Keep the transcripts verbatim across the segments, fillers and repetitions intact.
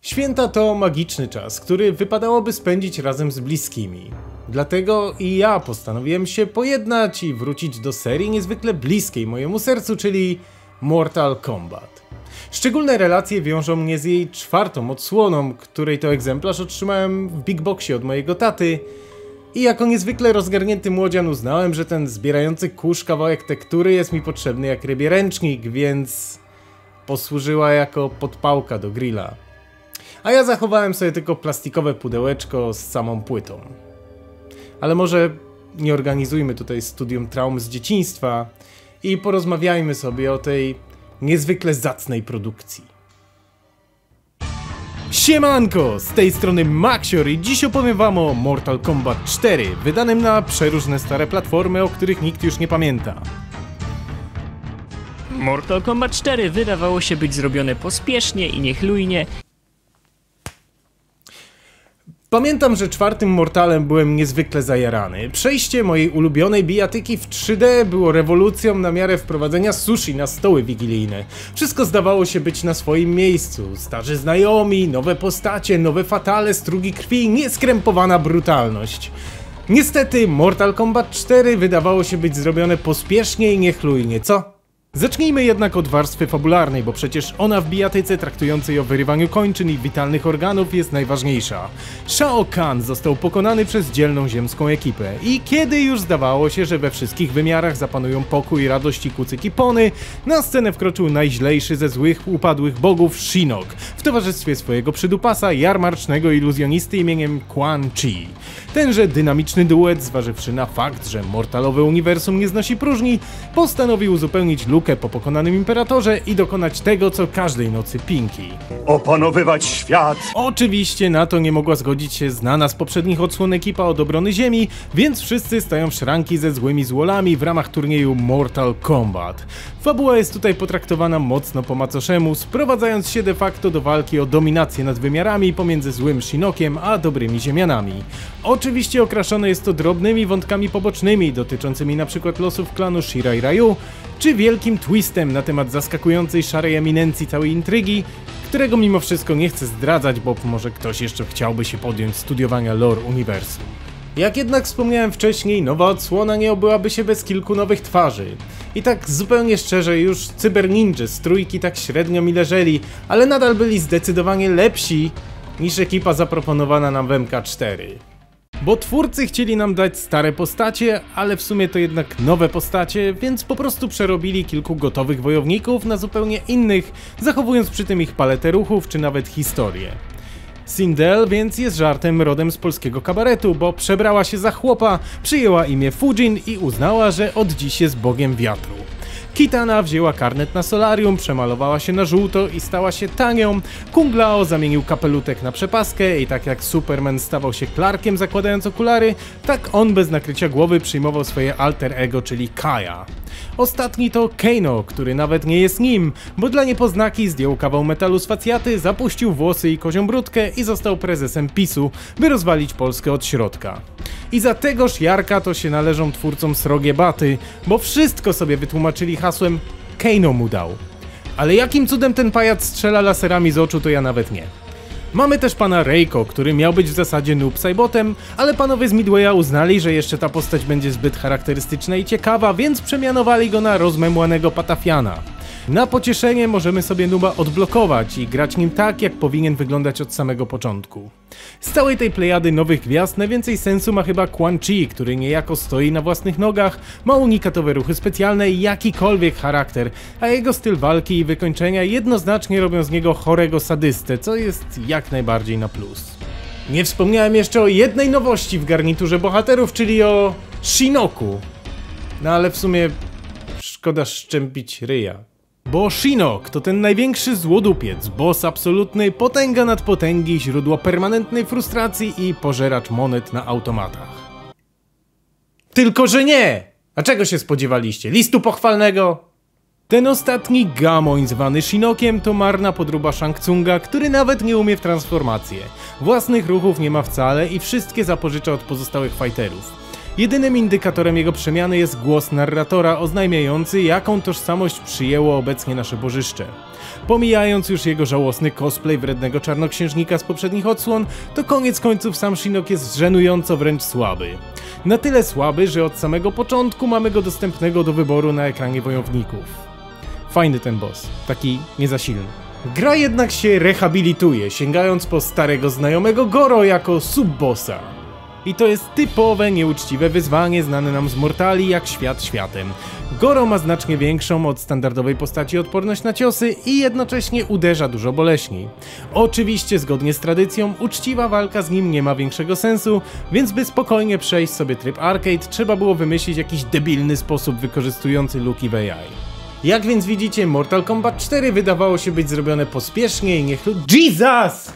Święta to magiczny czas, który wypadałoby spędzić razem z bliskimi. Dlatego i ja postanowiłem się pojednać i wrócić do serii niezwykle bliskiej mojemu sercu, czyli Mortal Kombat. Szczególne relacje wiążą mnie z jej czwartą odsłoną, której to egzemplarz otrzymałem w Big Boxie od mojego taty. I jako niezwykle rozgarnięty młodzian uznałem, że ten zbierający kurz kawałek tektury jest mi potrzebny jak rybie ręcznik, więc posłużyła jako podpałka do grilla. A ja zachowałem sobie tylko plastikowe pudełeczko z samą płytą. Ale może nie organizujmy tutaj studium traum z dzieciństwa i porozmawiajmy sobie o tej niezwykle zacnej produkcji. Siemanko! Z tej strony Maxior i dziś opowiem wam o Mortal Kombat cztery, wydanym na przeróżne stare platformy, o których nikt już nie pamięta. Mortal Kombat cztery wydawało się być zrobione pospiesznie i niechlujnie. Pamiętam, że czwartym Mortalem byłem niezwykle zajarany. Przejście mojej ulubionej bijatyki w trzy D było rewolucją na miarę wprowadzenia sushi na stoły wigilijne. Wszystko zdawało się być na swoim miejscu. Starzy znajomi, nowe postacie, nowe fatale, strugi krwi, nieskrępowana brutalność. Niestety Mortal Kombat cztery wydawało się być zrobione pospiesznie i niechlujnie, co? Zacznijmy jednak od warstwy fabularnej, bo przecież ona w bijatyce traktującej o wyrywaniu kończyn i witalnych organów jest najważniejsza. Shao Kahn został pokonany przez dzielną ziemską ekipę i kiedy już zdawało się, że we wszystkich wymiarach zapanują pokój, radość i kucyki pony, na scenę wkroczył najźlejszy ze złych, upadłych bogów Shinnok w towarzystwie swojego przydupasa, jarmarcznego iluzjonisty imieniem Quan Chi. Tenże dynamiczny duet, zważywszy na fakt, że mortalowe uniwersum nie znosi próżni, postanowił uzupełnić lukę po pokonanym imperatorze i dokonać tego, co każdej nocy Pinki. Opanowywać świat! Oczywiście na to nie mogła zgodzić się znana z poprzednich odsłon ekipa od obrony ziemi, więc wszyscy stają w szranki ze złymi złolami w ramach turnieju Mortal Kombat. Fabuła jest tutaj potraktowana mocno po macoszemu, sprowadzając się de facto do walki o dominację nad wymiarami pomiędzy złym Shinnokiem a dobrymi ziemianami. Oczywiście okraszone jest to drobnymi wątkami pobocznymi dotyczącymi np. losów klanu Shirai Ryu, czy wielkim twistem na temat zaskakującej szarej eminencji całej intrygi, którego mimo wszystko nie chcę zdradzać, bo może ktoś jeszcze chciałby się podjąć studiowania lore uniwersum. Jak jednak wspomniałem wcześniej, nowa odsłona nie obyłaby się bez kilku nowych twarzy. I tak zupełnie szczerze, już Cyber Ninja z trójki tak średnio mi leżeli, ale nadal byli zdecydowanie lepsi niż ekipa zaproponowana nam w M K cztery. Bo twórcy chcieli nam dać stare postacie, ale w sumie to jednak nowe postacie, więc po prostu przerobili kilku gotowych wojowników na zupełnie innych, zachowując przy tym ich paletę ruchów czy nawet historię. Sindel więc jest żartem rodem z polskiego kabaretu, bo przebrała się za chłopa, przyjęła imię Fujin i uznała, że od dziś jest bogiem wiatru. Kitana wzięła karnet na solarium, przemalowała się na żółto i stała się tanią. Kung Lao zamienił kapelutek na przepaskę i tak jak Superman stawał się Clarkiem zakładając okulary, tak on bez nakrycia głowy przyjmował swoje alter ego, czyli Kaja. Ostatni to Kano, który nawet nie jest nim, bo dla niepoznaki zdjął kawał metalu z facjaty, zapuścił włosy i kozią brudkę i został prezesem PiSu, by rozwalić Polskę od środka. I za tegoż Jarka to się należą twórcom Srogie Baty, bo wszystko sobie wytłumaczyli hasłem Kano mu dał. Ale jakim cudem ten pajac strzela laserami z oczu, to ja nawet nie. Mamy też pana Reiko, który miał być w zasadzie noob Cybotem, ale panowie z Midwaya uznali, że jeszcze ta postać będzie zbyt charakterystyczna i ciekawa, więc przemianowali go na rozmemłanego Patafiana. Na pocieszenie możemy sobie nuba odblokować i grać nim tak, jak powinien wyglądać od samego początku. Z całej tej plejady nowych gwiazd najwięcej sensu ma chyba Quan Chi, który niejako stoi na własnych nogach, ma unikatowe ruchy specjalne i jakikolwiek charakter, a jego styl walki i wykończenia jednoznacznie robią z niego chorego sadystę, co jest jak najbardziej na plus. Nie wspomniałem jeszcze o jednej nowości w garniturze bohaterów, czyli o Shinnoku. No ale w sumie szkoda szczępić ryja. Bo Shinnok to ten największy złodupiec, boss absolutny, potęga nad potęgi, źródło permanentnej frustracji i pożeracz monet na automatach. Tylko że nie! A czego się spodziewaliście? Listu pochwalnego? Ten ostatni gamoń zwany Shinnokiem to marna podróba Shang Tsunga, który nawet nie umie w transformację. Własnych ruchów nie ma wcale i wszystkie zapożycza od pozostałych fighterów. Jedynym indykatorem jego przemiany jest głos narratora oznajmiający, jaką tożsamość przyjęło obecnie nasze bożyszcze. Pomijając już jego żałosny cosplay wrednego czarnoksiężnika z poprzednich odsłon, to koniec końców sam Shinnok jest żenująco wręcz słaby. Na tyle słaby, że od samego początku mamy go dostępnego do wyboru na ekranie wojowników. Fajny ten boss, taki nie za silny. Gra jednak się rehabilituje, sięgając po starego znajomego Goro jako sub-bossa. I to jest typowe, nieuczciwe wyzwanie znane nam z Mortali jak świat światem. Goro ma znacznie większą od standardowej postaci odporność na ciosy i jednocześnie uderza dużo boleśniej. Oczywiście zgodnie z tradycją uczciwa walka z nim nie ma większego sensu, więc by spokojnie przejść sobie tryb arcade trzeba było wymyślić jakiś debilny sposób wykorzystujący luki w A I. Jak więc widzicie, Mortal Kombat cztery wydawało się być zrobione pospiesznie i niechlu... Jesus!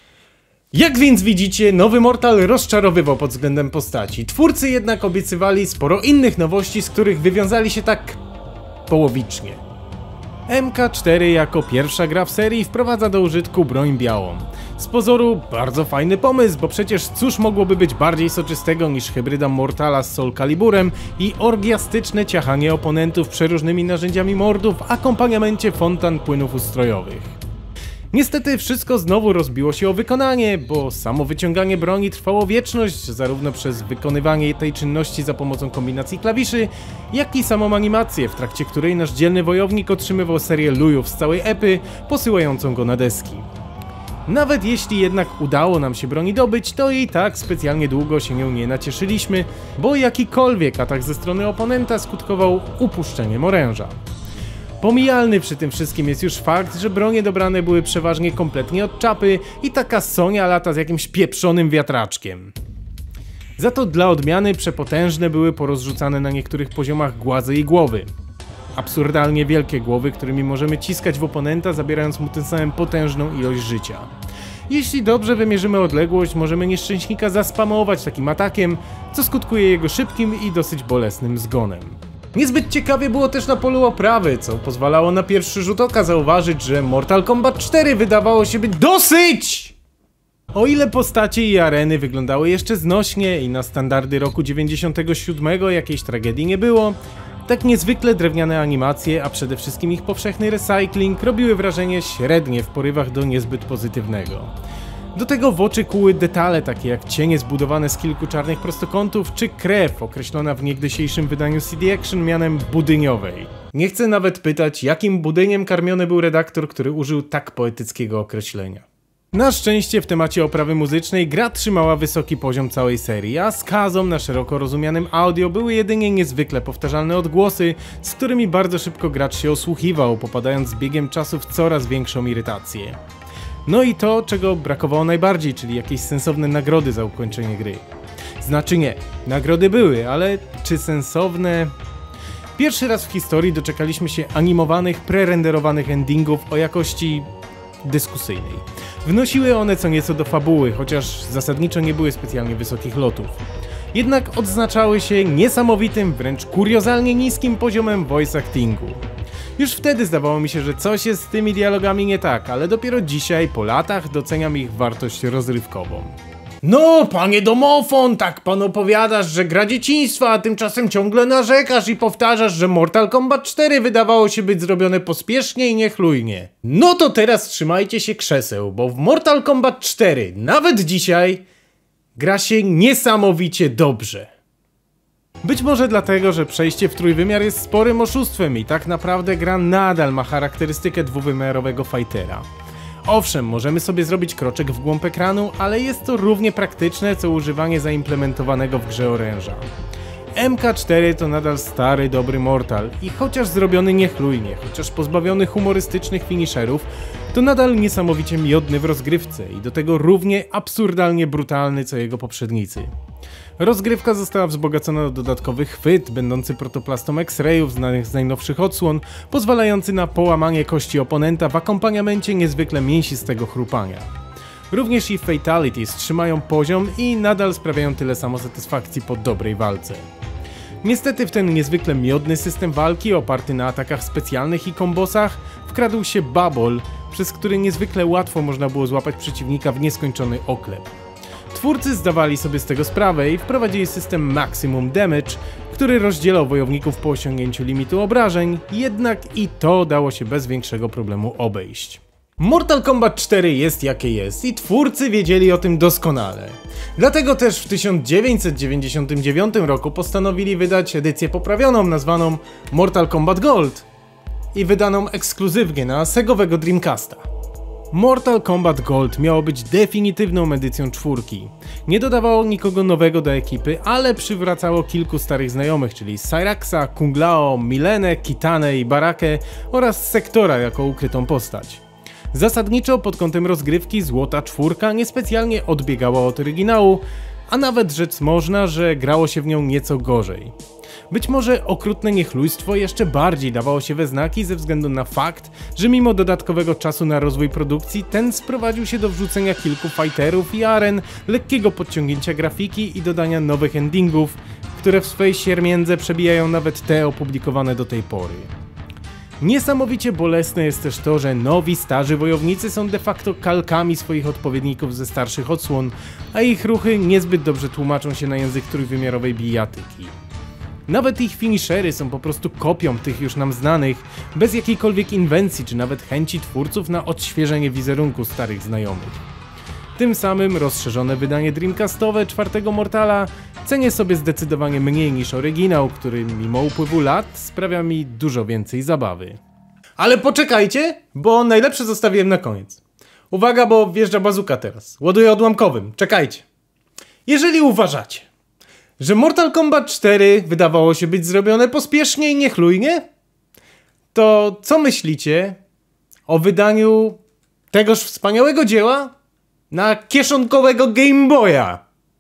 Jak więc widzicie, nowy Mortal rozczarowywał pod względem postaci. Twórcy jednak obiecywali sporo innych nowości, z których wywiązali się tak... połowicznie. M K cztery jako pierwsza gra w serii wprowadza do użytku broń białą. Z pozoru bardzo fajny pomysł, bo przecież cóż mogłoby być bardziej soczystego niż hybryda Mortala z Soul Caliburem i orgiastyczne ciachanie oponentów przeróżnymi narzędziami mordów w akompaniamencie fontan płynów ustrojowych. Niestety wszystko znowu rozbiło się o wykonanie, bo samo wyciąganie broni trwało wieczność, zarówno przez wykonywanie tej czynności za pomocą kombinacji klawiszy, jak i samą animację, w trakcie której nasz dzielny wojownik otrzymywał serię lujów z całej epy, posyłającą go na deski. Nawet jeśli jednak udało nam się broni dobyć, to i tak specjalnie długo się nią nie nacieszyliśmy, bo jakikolwiek atak ze strony oponenta skutkował upuszczeniem oręża. Pomijalny przy tym wszystkim jest już fakt, że bronie dobrane były przeważnie kompletnie od czapy i taka Sonia lata z jakimś pieprzonym wiatraczkiem. Za to dla odmiany przepotężne były porozrzucane na niektórych poziomach głazy i głowy. Absurdalnie wielkie głowy, którymi możemy ciskać w oponenta, zabierając mu tym samym potężną ilość życia. Jeśli dobrze wymierzymy odległość, możemy nieszczęśnika zaspamować takim atakiem, co skutkuje jego szybkim i dosyć bolesnym zgonem. Niezbyt ciekawie było też na polu oprawy, co pozwalało na pierwszy rzut oka zauważyć, że Mortal Kombat cztery wydawało się być DOSYĆ! O ile postacie i areny wyglądały jeszcze znośnie i na standardy roku dziewięćdziesiątego siódmego jakiejś tragedii nie było, tak niezwykle drewniane animacje, a przede wszystkim ich powszechny recycling robiły wrażenie średnie w porywach do niezbyt pozytywnego. Do tego w oczy kuły detale takie jak cienie zbudowane z kilku czarnych prostokątów, czy krew określona w niegdysiejszym wydaniu C D Action mianem budyniowej. Nie chcę nawet pytać, jakim budyniem karmiony był redaktor, który użył tak poetyckiego określenia. Na szczęście w temacie oprawy muzycznej gra trzymała wysoki poziom całej serii, a z kazą na szeroko rozumianym audio były jedynie niezwykle powtarzalne odgłosy, z którymi bardzo szybko gracz się osłuchiwał, popadając z biegiem czasu w coraz większą irytację. No i to, czego brakowało najbardziej, czyli jakieś sensowne nagrody za ukończenie gry. Znaczy nie, nagrody były, ale czy sensowne? Pierwszy raz w historii doczekaliśmy się animowanych, prerenderowanych endingów o jakości dyskusyjnej. Wnosiły one co nieco do fabuły, chociaż zasadniczo nie były specjalnie wysokich lotów. Jednak odznaczały się niesamowitym, wręcz kuriozalnie niskim poziomem voice actingu. Już wtedy zdawało mi się, że coś jest z tymi dialogami nie tak, ale dopiero dzisiaj, po latach, doceniam ich wartość rozrywkową. No, panie domofon, tak pan opowiadasz, że gra dzieciństwa, a tymczasem ciągle narzekasz i powtarzasz, że Mortal Kombat cztery wydawało się być zrobione pospiesznie i niechlujnie. No to teraz trzymajcie się krzeseł, bo w Mortal Kombat cztery, nawet dzisiaj, gra się niesamowicie dobrze. Być może dlatego, że przejście w trójwymiar jest sporym oszustwem i tak naprawdę gra nadal ma charakterystykę dwuwymiarowego fightera. Owszem, możemy sobie zrobić kroczek w głąb ekranu, ale jest to równie praktyczne co używanie zaimplementowanego w grze oręża. M K cztery to nadal stary, dobry Mortal i chociaż zrobiony niechlujnie, chociaż pozbawiony humorystycznych finisherów, to nadal niesamowicie miodny w rozgrywce i do tego równie absurdalnie brutalny co jego poprzednicy. Rozgrywka została wzbogacona o dodatkowy chwyt, będący protoplastą X-rayów znanych z najnowszych odsłon, pozwalający na połamanie kości oponenta w akompaniamencie niezwykle mięsistego chrupania. Również i fatalities trzymają poziom i nadal sprawiają tyle samo satysfakcji po dobrej walce. Niestety w ten niezwykle miodny system walki oparty na atakach specjalnych i kombosach wkradł się bubble, przez który niezwykle łatwo można było złapać przeciwnika w nieskończony oklep. Twórcy zdawali sobie z tego sprawę i wprowadzili system Maximum Damage, który rozdzielał wojowników po osiągnięciu limitu obrażeń, jednak i to dało się bez większego problemu obejść. Mortal Kombat cztery jest jakie jest i twórcy wiedzieli o tym doskonale. Dlatego też w tysiąc dziewięćset dziewięćdziesiątym dziewiątym roku postanowili wydać edycję poprawioną nazwaną Mortal Kombat Gold i wydaną ekskluzywnie na segowego Dreamcasta. Mortal Kombat Gold miało być definitywną edycją czwórki. Nie dodawało nikogo nowego do ekipy, ale przywracało kilku starych znajomych, czyli Cyraxa, Kung Lao, Milenę, Kitanę i Barakę oraz Sektora jako ukrytą postać. Zasadniczo pod kątem rozgrywki Złota Czwórka niespecjalnie odbiegała od oryginału, a nawet rzec można, że grało się w nią nieco gorzej. Być może okrutne niechlujstwo jeszcze bardziej dawało się we znaki ze względu na fakt, że mimo dodatkowego czasu na rozwój produkcji, ten sprowadził się do wrzucenia kilku fighterów i aren, lekkiego podciągnięcia grafiki i dodania nowych endingów, które w swej siermiędze przebijają nawet te opublikowane do tej pory. Niesamowicie bolesne jest też to, że nowi, starzy wojownicy są de facto kalkami swoich odpowiedników ze starszych odsłon, a ich ruchy niezbyt dobrze tłumaczą się na język trójwymiarowej bijatyki. Nawet ich finishery są po prostu kopią tych już nam znanych, bez jakiejkolwiek inwencji czy nawet chęci twórców na odświeżenie wizerunku starych znajomych. Tym samym rozszerzone wydanie Dreamcastowe czwartego Mortala cenię sobie zdecydowanie mniej niż oryginał, który mimo upływu lat sprawia mi dużo więcej zabawy. Ale poczekajcie, bo najlepsze zostawiłem na koniec. Uwaga, bo wjeżdża bazuka teraz. Ładuję odłamkowym, czekajcie. Jeżeli uważacie, że Mortal Kombat cztery wydawało się być zrobione pospiesznie i niechlujnie, to co myślicie o wydaniu tegoż wspaniałego dzieła na kieszonkowego Game Boya?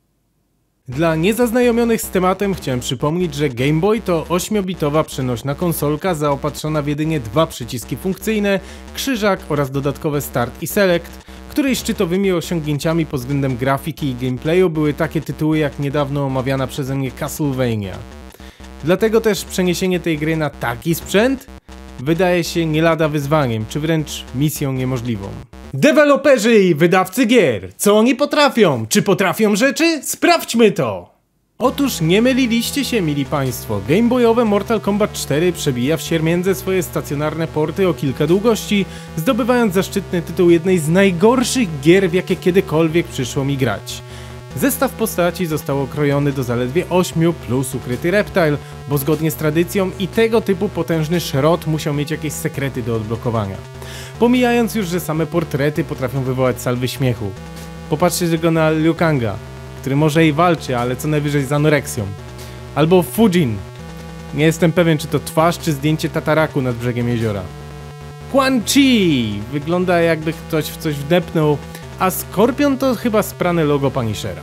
Dla niezaznajomionych z tematem chciałem przypomnieć, że Game Boy to ośmiobitowa przenośna konsolka zaopatrzona w jedynie dwa przyciski funkcyjne, krzyżak oraz dodatkowe Start i Select, której szczytowymi osiągnięciami pod względem grafiki i gameplayu były takie tytuły jak niedawno omawiana przeze mnie Castlevania. Dlatego też przeniesienie tej gry na taki sprzęt wydaje się nie lada wyzwaniem, czy wręcz misją niemożliwą. Deweloperzy i wydawcy gier, co oni potrafią? Czy potrafią rzeczy? Sprawdźmy to! Otóż nie myliliście się, mili państwo, gameboyowe Mortal Kombat cztery przebija w siermiędze swoje stacjonarne porty o kilka długości, zdobywając zaszczytny tytuł jednej z najgorszych gier, w jakie kiedykolwiek przyszło mi grać. Zestaw postaci został okrojony do zaledwie ośmiu plus ukryty reptile, bo zgodnie z tradycją i tego typu potężny szrot musiał mieć jakieś sekrety do odblokowania. Pomijając już, że same portrety potrafią wywołać salwy śmiechu. Popatrzcie tylko na Liu Kanga, który może i walczy, ale co najwyżej z anoreksją. Albo Fujin. Nie jestem pewien, czy to twarz, czy zdjęcie tataraku nad brzegiem jeziora. Quan Chi wygląda, jakby ktoś w coś wdepnął, a Skorpion to chyba sprane logo Punishera.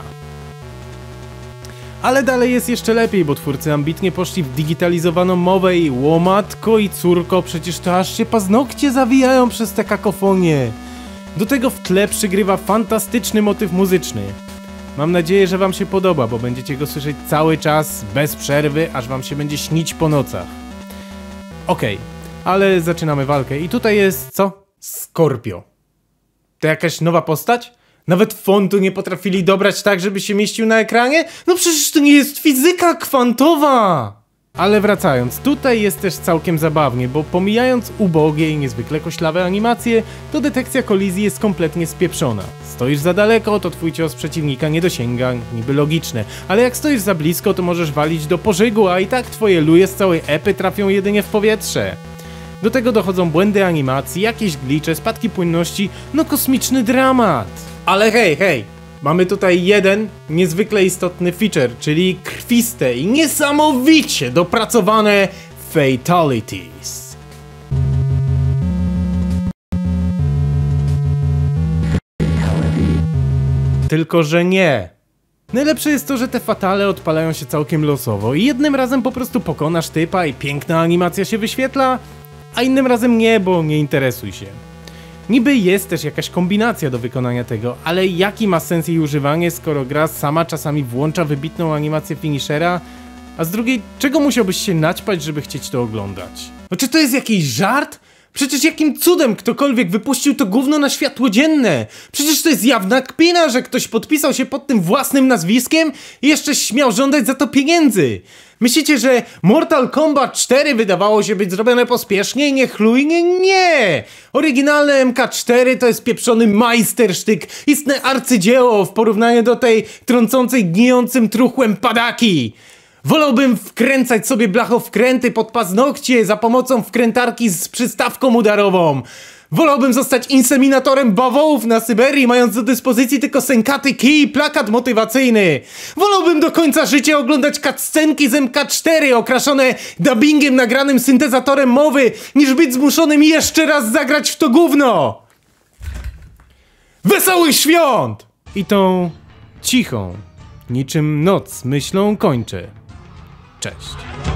Ale dalej jest jeszcze lepiej, bo twórcy ambitnie poszli w digitalizowaną mowę i łomatko i córko, przecież to aż się paznokcie zawijają przez te kakofonie. Do tego w tle przygrywa fantastyczny motyw muzyczny. Mam nadzieję, że wam się podoba, bo będziecie go słyszeć cały czas, bez przerwy, aż wam się będzie śnić po nocach. Okej, okay, ale zaczynamy walkę i tutaj jest co? Scorpio. To jakaś nowa postać? Nawet fontu nie potrafili dobrać tak, żeby się mieścił na ekranie? No przecież to nie jest fizyka kwantowa! Ale wracając, tutaj jest też całkiem zabawnie, bo pomijając ubogie i niezwykle koślawe animacje, to detekcja kolizji jest kompletnie spieprzona. Stoisz za daleko, to twój cios przeciwnika nie dosięga, niby logiczne, ale jak stoisz za blisko, to możesz walić do pożygu, a i tak twoje luje z całej epy trafią jedynie w powietrze. Do tego dochodzą błędy animacji, jakieś glicze, spadki płynności, no kosmiczny dramat. Ale hej, hej, mamy tutaj jeden niezwykle istotny feature, czyli krwiste i niesamowicie dopracowane fatalities. Tylko że nie. Najlepsze jest to, że te fatale odpalają się całkiem losowo i jednym razem po prostu pokonasz typa i piękna animacja się wyświetla, a innym razem nie, bo nie interesuj się. Niby jest też jakaś kombinacja do wykonania tego, ale jaki ma sens jej używanie, skoro gra sama czasami włącza wybitną animację finishera, a z drugiej, czego musiałbyś się naćpać, żeby chcieć to oglądać? No czy to jest jakiś żart? Przecież jakim cudem ktokolwiek wypuścił to gówno na światło dzienne? Przecież to jest jawna kpina, że ktoś podpisał się pod tym własnym nazwiskiem i jeszcze śmiał żądać za to pieniędzy. Myślicie, że Mortal Kombat cztery wydawało się być zrobione pospiesznie i niechlujnie? Nie! Oryginalne M K cztery to jest pieprzony majstersztyk, istne arcydzieło w porównaniu do tej trącącej gnijącym truchłem padaki. Wolałbym wkręcać sobie blachowkręty pod paznokcie za pomocą wkrętarki z przystawką udarową. Wolałbym zostać inseminatorem bawołów na Syberii, mając do dyspozycji tylko sękaty kij i plakat motywacyjny. Wolałbym do końca życia oglądać cutscenki z M K cztery okraszone dubbingiem nagranym syntezatorem mowy, niż być zmuszonym jeszcze raz zagrać w to gówno. Wesołych świąt! I tą cichą, niczym noc myślą kończę. Cześć.